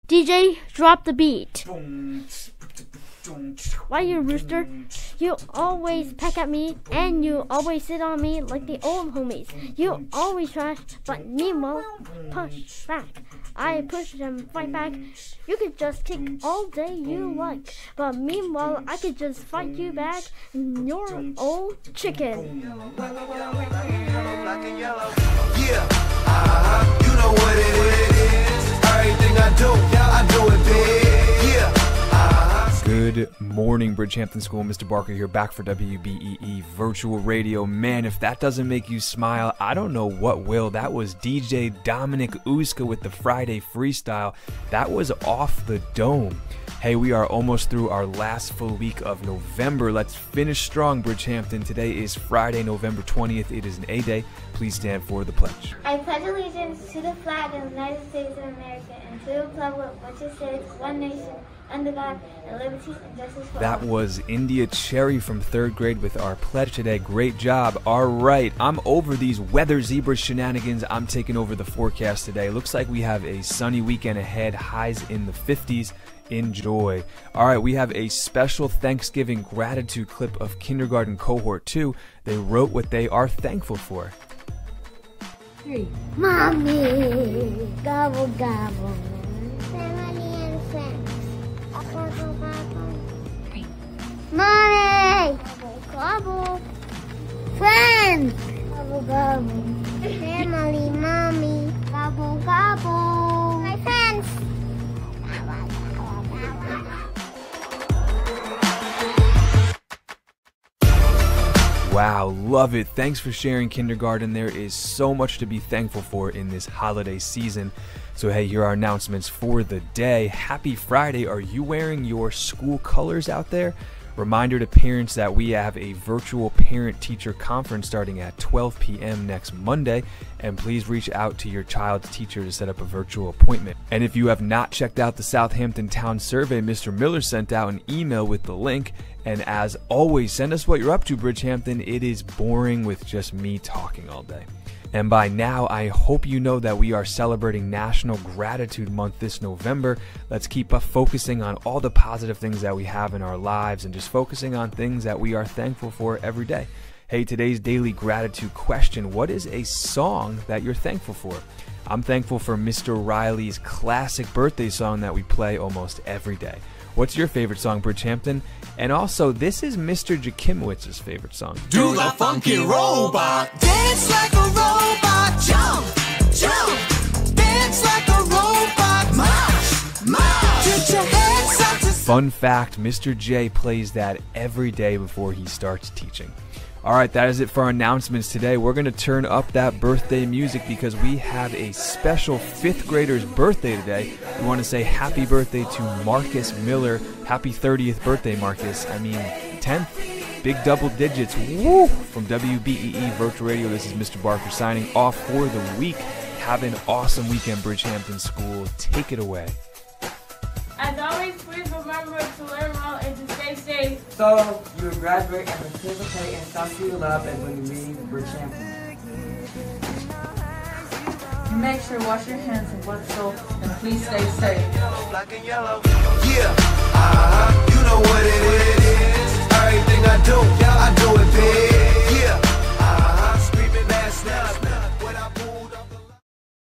DJ, drop the beat. Why, you rooster? You always peck at me, and you always sit on me like the old homies. You always trash, but meanwhile, push back. I push and fight back. You could just kick all day you like, but meanwhile, I could just fight you back, and you're old chicken. Yeah, you know what it is. Everything I do it big. Yeah. Good morning, Bridgehampton School. Mr. Barker here, back for WBEE Virtual Radio. Man, if that doesn't make you smile, I don't know what will. That was DJ Dominic Uska with the Friday Freestyle. That was off the dome. Hey, we are almost through our last full week of November. Let's finish strong, Bridgehampton. Today is Friday, November 20th. It is an A-Day. Please stand for the pledge. I pledge allegiance to the flag of the United States of America and to the republic which is one nation, under God, and liberty and justice for all. That was India Cherry from 3rd grade with our pledge today. Great job. All right, I'm over these weather zebra shenanigans. I'm taking over the forecast today. Looks like we have a sunny weekend ahead, highs in the 50s. Enjoy. All right, we have a special Thanksgiving gratitude clip of kindergarten cohort 2. They wrote what they are thankful for. Mommy, gobble gobble. Family and friends. Gobble gobble. Mommy, gobble gobble. Friends, gobble gobble. Family, mommy, gobble gobble. My friends. Wow, love it. Thanks for sharing, kindergarten. There is so much to be thankful for in this holiday season. So hey, here are announcements for the day. Happy Friday. Are you wearing your school colors out there? Reminder to parents that we have a virtual parent-teacher conference starting at 12 p.m. next Monday, and please reach out to your child's teacher to set up a virtual appointment. And if you have not checked out the Southampton Town Survey, Mr. Miller sent out an email with the link. And as always, send us what you're up to, Bridgehampton. It is boring with just me talking all day. And by now, I hope you know that we are celebrating National Gratitude Month this November. Let's keep focusing on all the positive things that we have in our lives and just focusing on things that we are thankful for every day. Hey, today's daily gratitude question: what is a song that you're thankful for? I'm thankful for Mr. Riley's classic birthday song that we play almost every day. What's your favorite song, Bridgehampton? And also, this is Mr. Jakimowicz's favorite song. Do the funky robot. Dance like a robot. Jump, jump. Dance like a robot. March, march. Get your hands up to... Fun fact, Mr. J plays that every day before he starts teaching. All right, that is it for our announcements today. We're going to turn up that birthday music because we have a special 5th grader's birthday today. We want to say happy birthday to Marcus Miller. Happy 30th birthday, Marcus. 10th. Big double digits. Woo! From WBEE Virtual Radio, this is Mr. Barker signing off for the week. Have an awesome weekend, Bridgehampton School. Take it away. As always, please remember to learn well and to stay safe. So you will graduate and participate in something you love and when you leave Bridgehampton. Make sure to wash your hands with soap and please stay safe. Black and yellow. Yeah, you know what it is. Everything I do it big. Yeah, screaming ass now.